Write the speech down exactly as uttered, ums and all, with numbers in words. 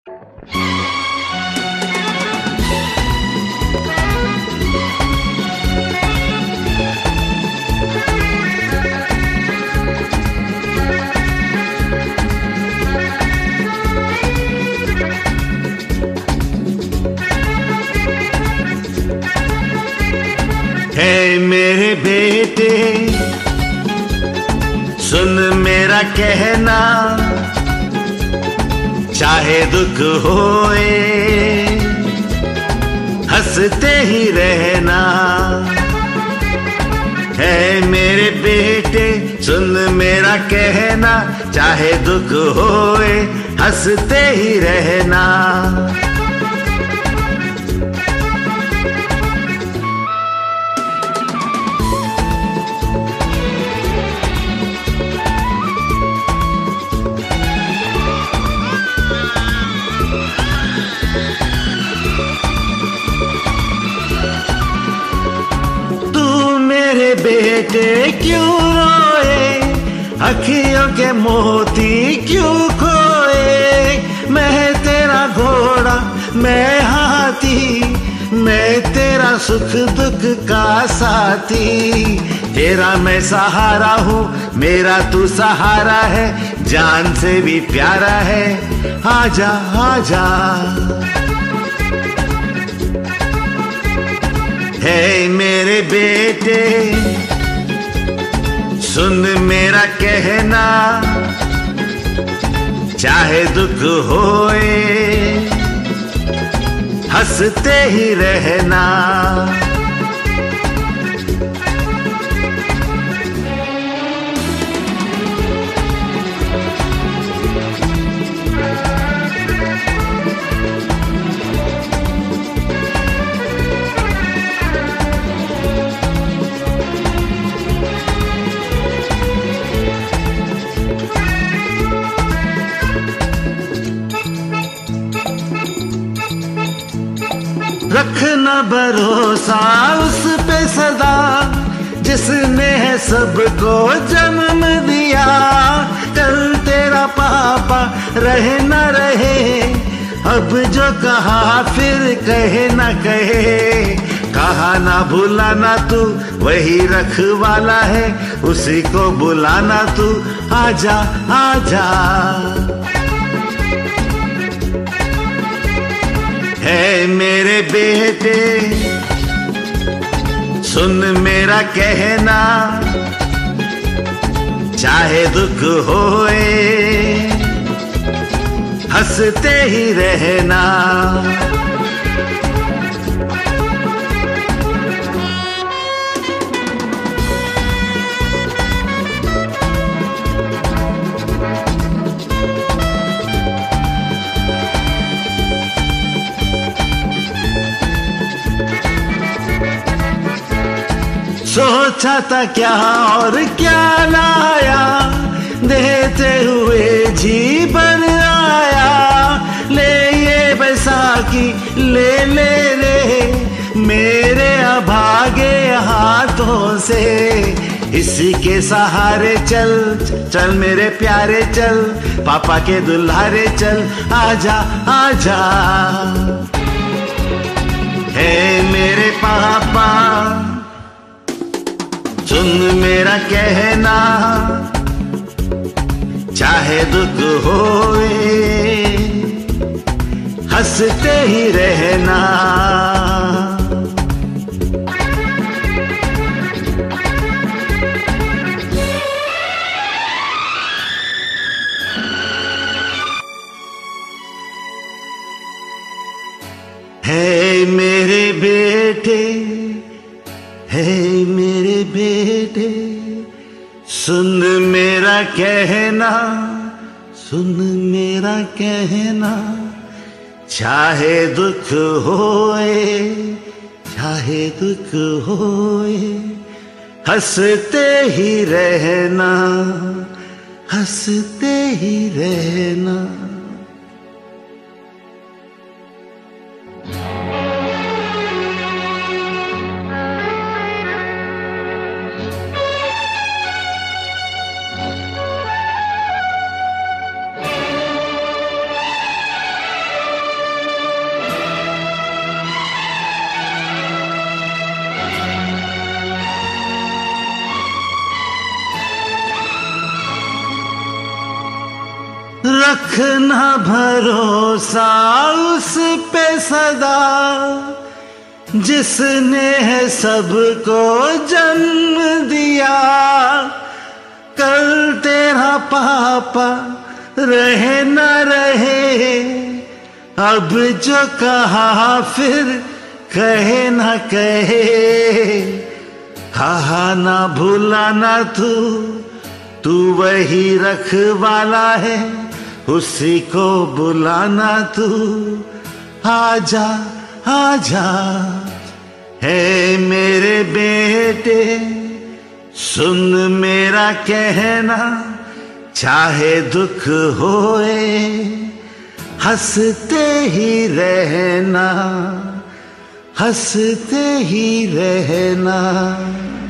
हे मेरे बेटे सुन मेरा कहना, चाहे दुख होए हंसते ही रहना। है मेरे बेटे सुन मेरा कहना, चाहे दुख होए हंसते ही रहना। मेरे बेटे क्यों रोए, अखियों के मोती क्यों खोए। मैं तेरा घोड़ा मैं हाथी, मैं तेरा सुख दुख का साथी। तेरा मैं सहारा हूँ, मेरा तू सहारा है, जान से भी प्यारा है। आजा आजा हे मेरे बेटे सुन मेरा कहना, चाहे दुख होए हंसते ही रहना। रखना भरोसा उस पे सदा, जिसने है सबको जन्म दिया। कल तेरा पापा रहे न रहे, अब जो कहा फिर कहे न कहे। कहा ना भुलाना तू वही रखवाला है, उसी को बुलाना तू। आजा आजा है मेरे बेटे सुन मेरा कहना, चाहे दुख होए हंसते ही रहना। सोचा था क्या और क्या लाया, देते हुए जी भर आया। ले ये बैसाखी ले ले ले मेरे अभागे हाथों से। इसी के सहारे चल चल मेरे प्यारे चल, पापा के दुल्हारे चल। आजा आजा है मेरे पापा सुन मेरा कहना, चाहे दुख होए हंसते ही रहना। है मेरे बेटे है मेरे बेटे सुन मेरा कहना, सुन मेरा कहना। चाहे दुख होए चाहे दुख होए हंसते ही रहना, हंसते ही रहना। रखना भरोसा उस पे सदा, जिसने है सबको जन्म दिया। कल तेरा पापा रहे न रहे, अब जो कहा फिर कहे न कहे। कहा ना भूलाना तू, तू वही रखवाला है, उसी को बुलाना तू। आजा आजा है मेरे बेटे, सुन मेरा कहना, चाहे दुख होए हंसते ही रहना, हंसते ही रहना।